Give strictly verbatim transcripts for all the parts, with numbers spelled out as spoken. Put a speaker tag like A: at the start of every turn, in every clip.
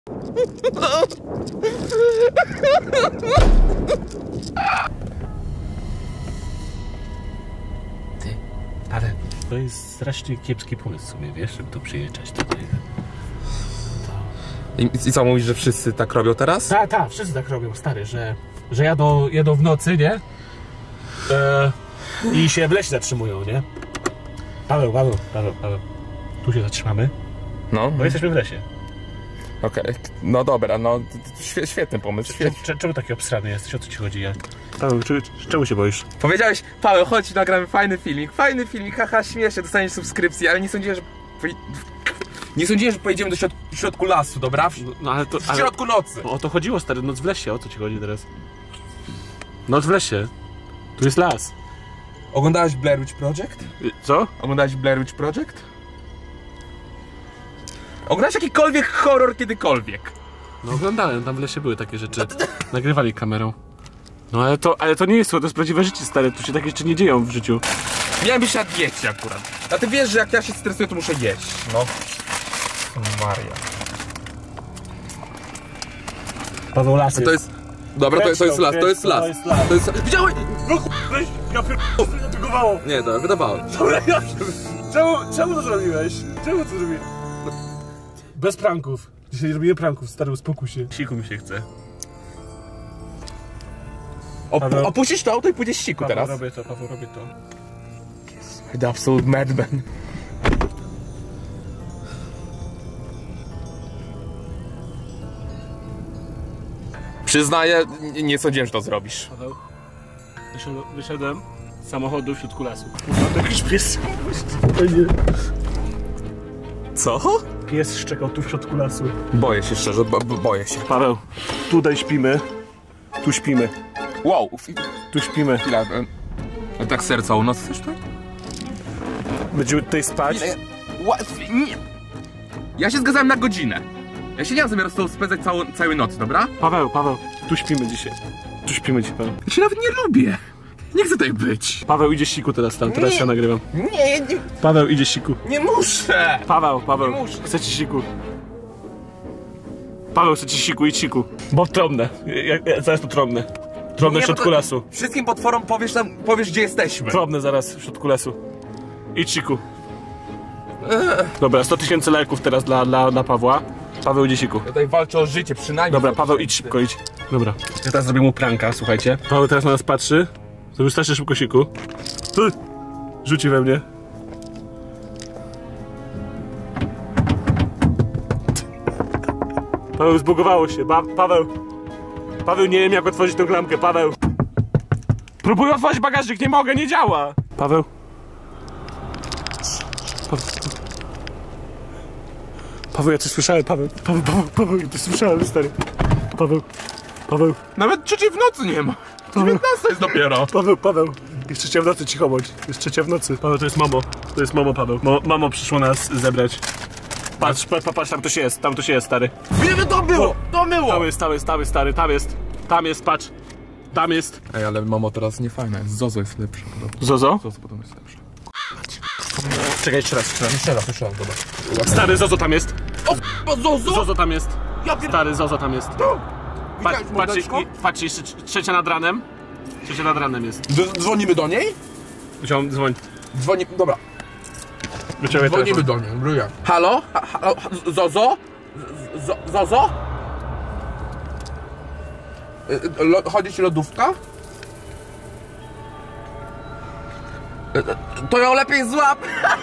A: Ty, ale to jest strasznie kiepski pomysł sobie, wiesz, żeby to przyjeżdżać tutaj.
B: I, I co, mówisz, że wszyscy tak robią teraz?
A: Tak, tak, wszyscy tak robią, stary, że, że jadą, jadą w nocy, nie? E, I się w lesie zatrzymują, nie? Paweł, Paweł, Paweł, Paweł. Tu się zatrzymamy,
B: No.
A: bo jesteśmy w lesie.
B: Okej, okay. No dobra, no świe, świetny pomysł. Świe...
A: Czemu, czemu taki obsrany jesteś? O co ci chodzi? Ja... Paweł, czy, czemu się boisz?
B: Powiedziałeś, Paweł, chodź, nagramy fajny filmik, fajny filmik, haha, śmiesznie, dostaniesz subskrypcję, ale nie sądziłem, że... Nie sądziłem, że pojedziemy do środ... środku lasu, dobra? W,
A: no, no, ale to,
B: w
A: ale...
B: środku nocy.
A: No, o to chodziło, stary, noc w lesie, o co ci chodzi teraz? Noc w lesie, tu jest las.
B: Oglądałeś Blair Witch Project?
A: Co?
B: Oglądałeś Blair Witch Project? Oglądałeś jakikolwiek horror kiedykolwiek?
A: No oglądałem, tam w lesie były takie rzeczy. Nagrywali kamerą. No ale to, ale to nie jest to, to jest prawdziwe życie, stare. Tu się takie rzeczy nie dzieją w życiu.
B: Miałem być na diecie akurat. A ty wiesz, że jak ja się stresuję, to muszę jeść. No. Maria.
A: Paweł, las
B: to jest... Dobra, to, to jest las, to jest las. To jest... Widziałeś?
A: No weź, ja pierdolę, zatygowało.
B: Nie, to wydawało.
A: Czemu, czemu to zrobiłeś? Czemu to zrobiłeś? Bez pranków. Dzisiaj nie robimy pranków, stary, uspokój się. Siku mi się chce.
B: Op opuścisz to auto i pójdziesz siku
A: Paweł,
B: teraz.
A: robię to, Paweł, robię to.
B: The absolute madman. Przyznaję, nie, nie sądziłem, że to zrobisz.
A: Paweł, wyszedłem, wyszedłem z samochodu w środku lasu. To jakiś pies.
B: Co?
A: Pies szczekał tu w środku lasu.
B: Boję się szczerze, bo, bo, boję się.
A: Paweł, tutaj śpimy. Tu śpimy.
B: Wow.
A: Tu śpimy.
B: Chwila, e, tak serca u nas chcesz to?
A: Będziemy tutaj spać.
B: Nie. Ja się zgadzałem na godzinę. Ja się nie mam zamiaru z tobą spędzać całą, całą noc, dobra?
A: Paweł, Paweł, tu śpimy dzisiaj. Tu śpimy dzisiaj, Paweł.
B: Ja się nawet nie lubię. Nie chcę tutaj być.
A: Paweł, idzie siku teraz tam, teraz
B: nie,
A: ja nagrywam.
B: Nie, nie.
A: Paweł, idzie siku.
B: Nie muszę.
A: Paweł, Paweł,
B: nie muszę.
A: chcecie siku. Paweł, chcecie siku, idź siku. Bo trąbnę, ja, ja, zaraz tu trąbnę. Trąbnę w środku lasu.
B: Wszystkim potworom powiesz nam, powiesz gdzie jesteśmy.
A: Trąbnę zaraz w środku lasu. Idź siku. Dobra, sto tysięcy lajków teraz dla, dla, dla Pawła. Paweł, idzie siku.
B: Ja tutaj walczę o życie, przynajmniej.
A: Dobra, Paweł, idź szybko, idź. Dobra. Ja teraz zrobię mu pranka, słuchajcie. Paweł teraz na nas patrzy. To wystarczy szybko siku. Ty! Rzuci we mnie. Paweł, zbugowało się. Ba Paweł. Paweł, nie wiem jak otworzyć tą klamkę. Paweł. Próbuję otworzyć bagażnik, nie mogę, nie działa. Paweł. Paweł. Paweł, ja coś słyszałem, Paweł. Paweł, Paweł, Paweł, ja coś słyszałem, stary. Paweł. Paweł.
B: Nawet trzeciej w nocy nie ma. dziewiętnasta jest dopiero.
A: Paweł, Paweł. Jest trzecia w nocy, cicho bądź. Jest trzecia w nocy. Paweł, to jest mamo. To jest mamo, Paweł. Mo mamo przyszło nas zebrać. Patrz, pa, pa, patrz, tam ktoś jest, tam ktoś jest, stary.
B: Wiemy, to było, to było.
A: Tam jest, tam jest, tam jest, stary, tam jest. Tam jest, patrz. Tam jest.
B: Ej, ale mamo teraz nie fajna jest. Zozo jest lepsza.
A: Zozo?
B: Zozo potem jest lepsza.
A: Czekaj, jeszcze raz, jeszcze raz.
B: Jeszcze raz, jeszcze raz, dobra.
A: Stary, Zozo tam jest.
B: O, Zozo?
A: Zozo tam jest.
B: Ja pier...
A: Stary, Zozo tam jest. Pa patrz, patrz, jeszcze trzecia nad ranem. Trzecia nad ranem jest.
B: D dzwonimy do niej?
A: Musiałem dzwonić.
B: Dzwoni... Dobra.
A: Wyciągaj
B: dzwonimy
A: telefon.
B: do niej, bryja. Halo? Ha halo? Zozo? Z Zozo? Lo chodzi ci lodówka? To ją lepiej złap!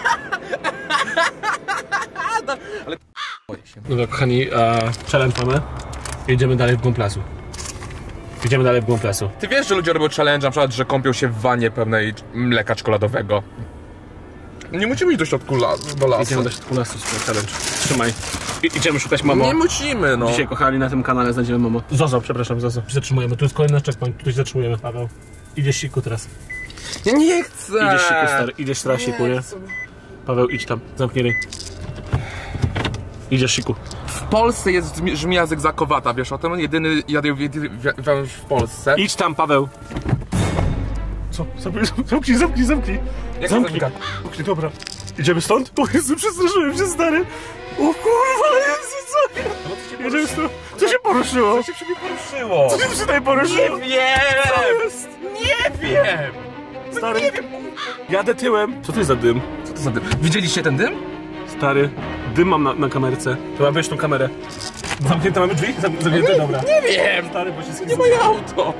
B: Ale...
A: Dobra, kochani, uh, challenge mamy. Jedziemy dalej w głąb lasu. Idziemy dalej w głąb lasu.
B: Ty wiesz, że ludzie robią challenge, na przykład, że kąpią się w wannie pełnej mleka czekoladowego. Nie musimy iść do środku lasu, do lasu.
A: Idziemy do środku lasu, super challenge. Trzymaj. I idziemy szukać mamo.
B: Nie musimy, no.
A: Dzisiaj, kochani, na tym kanale znajdziemy mamo. Zozo, przepraszam, Zozo. Zatrzymujemy, tu jest kolejny checkpoint, tu się zatrzymujemy, Paweł. Idziesz siku teraz.
B: Ja nie chcę.
A: Idziesz siku, stary, idziesz teraz siku, nie? Paweł, idź tam, zamknij ryj. Idziesz siku.
B: W Polsce jest żmija zygzakowata, wiesz o tym? Jedyny jadę w Polsce.
A: Idź tam, Paweł. Co? Zamknij, zamknij, zamknij, zamknij.
B: Jak
A: zamknij. Zamknij, dobra. Idziemy stąd? O Jezu, przestraszyłem się, stary. O kurwa, Jezu, co? Jedziemy z tu. Co się poruszyło?
B: Co się przy mnie poruszyło?
A: Co się przy tutaj poruszyło?
B: Nie wiem!
A: Co jest?
B: Nie wiem!
A: Stary,
B: Nie wiem!
A: jadę tyłem. Co to jest za dym?
B: Co to za dym? Widzieliście ten dym?
A: Stary, dym mam na, na kamerce. Chyba weź tą kamerę. Zamknięte mamy drzwi? Zam- Zamknięte, dobra.
B: Nie wiem!
A: Stary, bo się
B: Nie moje auto!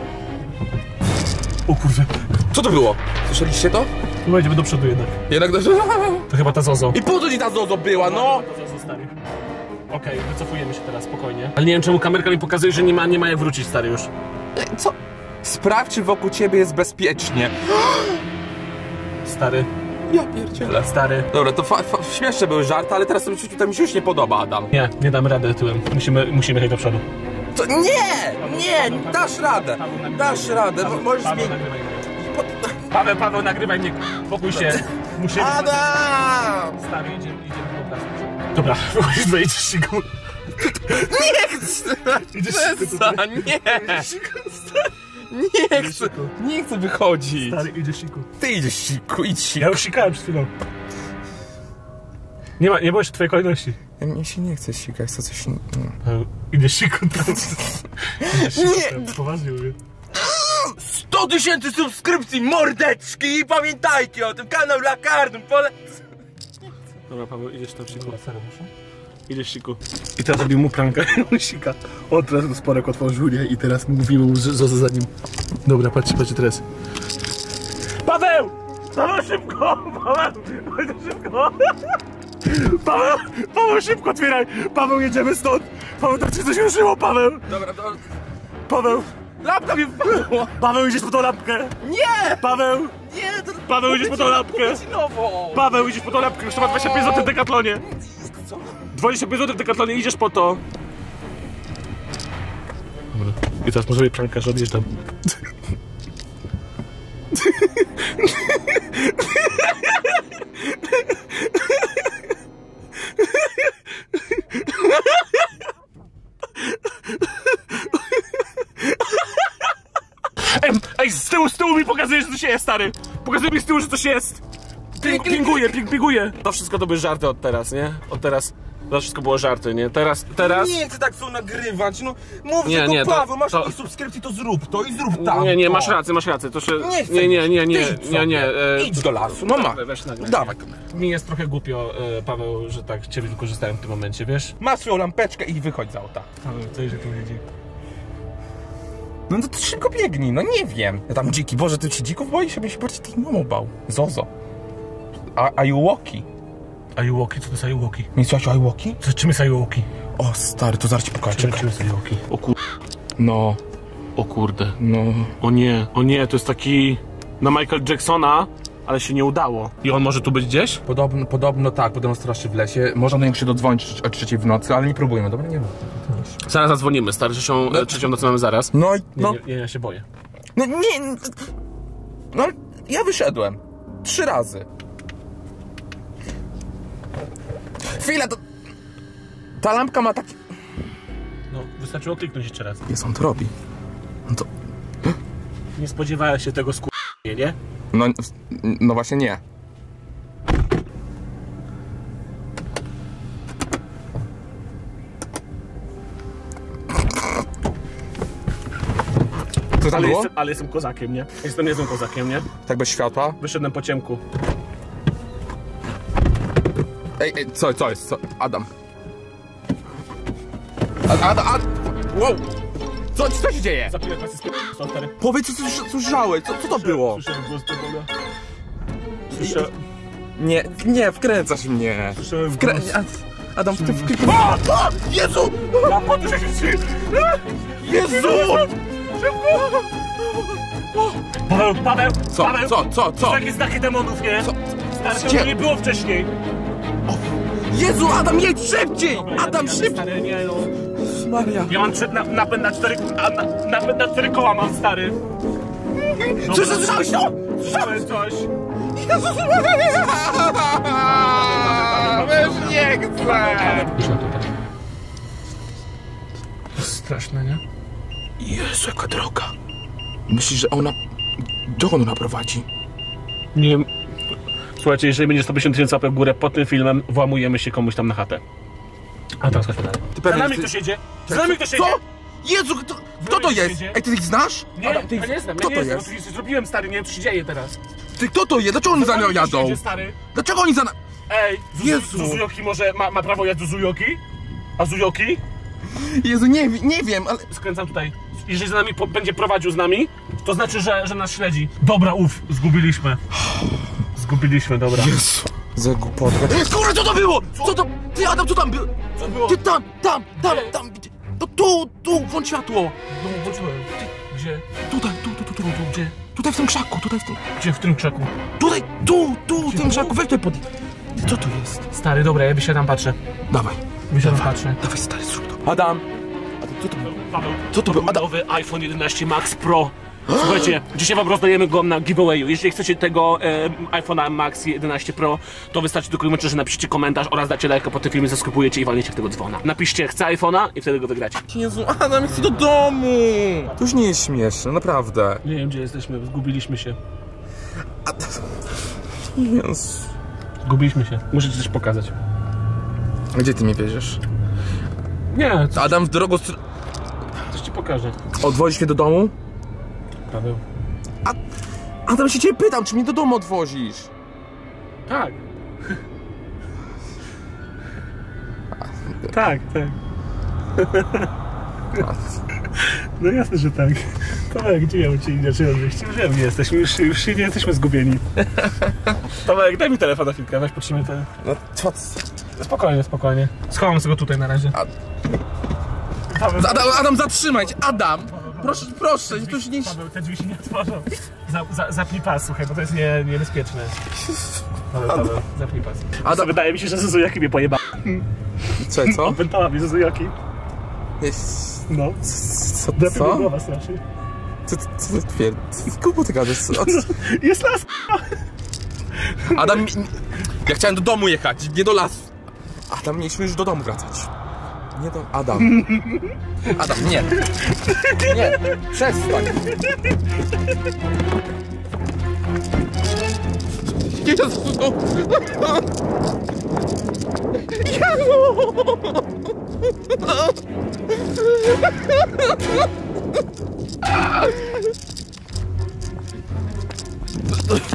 A: O kurwa.
B: Co to było? Słyszeliście to?
A: Chyba idziemy do przodu jednak.
B: Jednak do...
A: To chyba ta Zozo.
B: I po co ci ta Zozo była, no?
A: Ta Zozo, stary. Okej, okay, wycofujemy się teraz spokojnie. Ale nie wiem czemu kamerka mi pokazuje, że nie ma, nie ma jak wrócić, stary, już.
B: Co? Sprawdź, czy wokół ciebie jest bezpiecznie.
A: Stary.
B: Ja pierdzielę.
A: Stary.
B: Dobra, to fa- fa- śmieszne były żarty, ale teraz to mi się już nie podoba, Adam.
A: Nie, nie damy rady tyłem. Musimy, musimy jechać do przodu.
B: To nie! Nie! Dasz radę! Dasz radę!
A: Paweł,
B: Możesz
A: Paweł,
B: zmienić...
A: nagrywaj mnie. Paweł, Paweł, nagrywaj mnie. Pokój się. Musimy...
B: Adam!
A: Stary, idziemy, idziemy do pracy. Dobra, musisz wejść z siku.
B: Nie chcę!
A: Idziesz
B: Przestań, nie! Nie chcę! Nie chcę wychodzić!
A: Stary, idziesz siku.
B: Ty idziesz siku, idź siku.
A: Ja już sikałem przed chwilą. Nie ma, nie było jeszcze twojej kolejności.
B: Ja mnie się nie chce sikać, to coś... Nie.
A: Paweł, idziesz siku teraz. Idziesz siku
B: Nie.
A: teraz, poważnie mówię.
B: sto tysięcy subskrypcji, mordeczki! I pamiętajcie o tym, kanał dla Karnum, pole...
A: Dobra, Paweł, idziesz tam siku. Serio, muszę? Idziesz siku. I teraz robimy mu prankę. On sika. O, teraz go sporek otworzył, nie? I teraz mówimy mu Zozę za nim. Dobra, patrzcie, patrzcie teraz. Paweł! Paweł, szybko! Paweł! Paweł, szybko! Paweł! Paweł, szybko otwieraj! Paweł, jedziemy stąd! Paweł, tak się coś ruszyło, Paweł!
B: Dobra, to...
A: Paweł!
B: Lampka mi wpadła!
A: Paweł, idziesz po tą lampkę!
B: Nie!
A: Paweł!
B: Nie, to...
A: Paweł, idziesz po tą lampkę!
B: Nową!
A: Paweł, idziesz po tą lampkę! Już to ma dwadzieścia pięć złotych w Decathlonie!
B: Co?
A: dwadzieścia pięć złotych w Decathlonie, idziesz po to! Dobra. I teraz może sobie pranka, że odjeżdżam. Ej, ej, z tyłu, z tyłu mi pokazuje, że coś jest, stary! Pokazuje mi z tyłu, że coś jest! Ping, pinguje, ping, pinguje! To wszystko to były żarty od teraz, nie? Od teraz... To wszystko było żarty, nie? Teraz, teraz...
B: Nie chcę tak są nagrywać, no mów,
A: Nie,
B: że
A: nie,
B: to
A: to-
B: Paweł, masz
A: to-
B: jakieś subskrypcji, to zrób to i zrób tam.
A: Nie, nie,
B: to.
A: masz rację, masz rację, to się...
B: Nie chcę.
A: Nie, nie, nie, nie,
B: Ty idź
A: nie, nie,
B: sobie.
A: e,
B: Idź do lasu, no ma.
A: Weź nagraj.
B: Dawaj.
A: Mi jest trochę głupio, e, Paweł, że tak ciebie wykorzystałem w tym momencie, wiesz?
B: Masz swoją lampeczkę i wychodź z auta.
A: Paweł, co jeżeli tu jedzie?
B: No to ty szybko biegnij, no nie wiem. Ja tam dziki, Boże, ty się dzików boisz? Ja bym się bardziej tej mamą bał. Zozo. A Ayuwoki.
A: Ayuwoki, co to jest Ayuwoki?
B: Nie słuchajcie o Ayuwoki?
A: Co, czym jest Ayuwoki?
B: O stary, to zaraz ci pokażę,
A: Czym,
B: czekaj.
A: czym jest Ayuwoki? O kur...
B: No,
A: O kurde.
B: no.
A: O nie, o nie, to jest taki... Na Michael Jacksona, ale się nie udało. I on może tu być gdzieś?
B: Podobno, podobno tak, podobno straszy w lesie. Można do niego się dodzwonić o trzeciej w nocy, ale nie próbujemy, dobra? Nie wiem.
A: Zaraz zadzwonimy, stary, trzecią,
B: No.
A: trzecią nocy mamy zaraz.
B: No i,
A: Nie,
B: no,
A: nie, nie, ja się boję.
B: no nie, no ja wyszedłem. Trzy razy. Chwila, to... Ta lampka ma taki...
A: No, wystarczyło kliknąć jeszcze raz.
B: Jest, on to robi. No to...
A: Nie spodziewałem się tego sku... nie?
B: No, no właśnie nie. Co tam
A: Ale
B: było?
A: jestem, ale jestem kozakiem, nie? Jestem niezłym kozakiem, nie?
B: Tak bez światła?
A: Wyszedłem po ciemku.
B: Ej, ej, co, co jest? Co? Adam. Adam, Adam, Adam. Wow! Co, co się dzieje?
A: Za chwilę klasy są, stary.
B: Powiedz, co, co słyszałeś? Co, co to było?
A: Słyszałem głos Czerwona. Słyszałem...
B: Nie, nie, wkręcasz mnie.
A: Słyszałem
B: Wkrę...
A: głos.
B: A- Adam, ty w... A, a, Jezu!
A: Ja podnoszę się drzwi!
B: Jezu!
A: Szybko! Paweł, Paweł!
B: Co,
A: Paweł!
B: co, co, co?
A: To jakieś znaki demonów, nie?
B: Co?
A: Stary,
B: Gdzie?
A: to nie było wcześniej!
B: Jezu, Adam, jedź szybciej! Adam, szybciej!
A: Stary, nie no.
B: Maria.
A: Ja mam trze- na, napęd na cztery... A, na, napęd na cztery koła mam, stary! No,
B: Czy słyszałeś to?
A: Słyszałem coś!
B: Jezus Maria! Weź nie chcę!
A: Już na to teraz. To jest straszne, nie?
B: Jezu, jaka droga. Myślisz, że ona... Dokąd ona prowadzi?
A: Nie wiem. Słuchajcie, jeżeli będzie sto pięćdziesiąt tysięcy łapek w górę pod tym filmem, włamujemy się komuś tam na chatę. A teraz chodźmy dalej.
B: Ty
A: Za
B: pewnie
A: nami
B: ty...
A: ktoś jedzie! Za nami ktoś
B: Co?
A: jedzie!
B: Jezu, kto, kto to jest? Ej, ty ich znasz?
A: Nie,
B: Adam, ty
A: ja
B: ich...
A: nie znam,
B: Kto
A: ja
B: to
A: nie znam,
B: jest?
A: oczywiście zrobiłem stary, nie wiem co się dzieje teraz.
B: Ty, kto to jest? Dlaczego oni za nią
A: nami ktoś
B: jadą?
A: jedzie, stary.
B: Dlaczego oni za... na-
A: Ej,
B: Jezu.
A: Suzuki może ma, ma prawo jazdy Suzuki? A Suzuki?
B: Jezu, nie, nie wiem, ale...
A: Skręcam tutaj. Jeżeli za nami po, będzie prowadził z nami, to znaczy, że, że nas śledzi. Dobra, uf, zgubiliśmy. Zgubiliśmy, dobra.
B: Jezu. Za głupotkę. Kurde, co to było? Co to? Ty, Adam, co tam było?
A: Co było?
B: Ty, tam, tam, tam, tam. To tu, tu, włącz światło.
A: No, włączyłem. Gdzie?
B: Tutaj, tu, tu, tu, tu, tu.
A: Gdzie?
B: Tutaj w tym krzaku, tutaj w tym...
A: Gdzie w tym krzaku?
B: Tutaj, tu, tu, w
A: Gdzie
B: tym
A: tu?
B: krzaku, weź tutaj pod... Ty, co to jest?
A: Stary, dobra, ja wysiadam, patrzę.
B: Dawaj,
A: Wysiadam, patrzę.
B: dawaj, stary, zrób to. Adam. Adam, co to było?
A: Paweł,
B: Co to było? Adam.
A: nowy iPhone jedenaście Max Pro. Słuchajcie, dzisiaj wam rozdajemy go na giveawayu. Jeżeli chcecie tego e, iPhone'a Max jedenaście Pro, to wystarczy tylko i wyłącznie, że napiszcie komentarz oraz dacie lajka pod tym filmem, zasubskrybujecie i walniecie w tego dzwona. Napiszcie chcę iPhone'a i wtedy go wygracie.
B: Jezu, Adam, chcę do domu. To już nie jest śmieszne, naprawdę.
A: Nie wiem gdzie jesteśmy, zgubiliśmy się.
B: Jezu.
A: Zgubiliśmy się. Muszę ci coś pokazać.
B: Gdzie ty mnie wieziesz?
A: Nie, co,
B: Adam, w drogą str...
A: coś ci pokażę.
B: Odwozisz mnie do domu?
A: Paweł.
B: Adam, się ciebie pytam, czy mnie do domu odwozisz?
A: Tak. tak, tak. No jasne, że tak. Tomek, gdzie ja u Ciebie inaczej odwieźć? Już wiem, gdzie jesteśmy, już, już nie jesteśmy zgubieni. Tomek, daj mi telefon na chwilkę, weź potrzymaj ten.
B: No, co?
A: Spokojnie, spokojnie. Schowam sobie go tutaj na razie.
B: A-
A: Paweł,
B: Adam, Adam, zatrzymaj się! Adam! Proszę, proszę, to już nie...
A: Paweł, te drzwi się nie otworzą. Za, za, zapnij pas, słuchaj, bo to jest nie, niebezpieczne. Paweł, Paweł, zapnij pas.
B: Adam-
A: Wydaje mi się, że Zuzujaki mnie pojeba.
B: Co, co?
A: Opętała mnie Zuzujaki.
B: Jest...
A: No.
B: Co?
A: Lepiej
B: Co?
A: głowa strasznie.
B: Co, co, co ty twierdzi? Kupu ty gadasz? Co?
A: Jest las.
B: Adam, mi- ja chciałem do domu jechać, nie do lasu. Adam, mieliśmy już do domu wracać. Nie do... Adam. Adam, nie. Nie, przestań. Jezu. Jezu.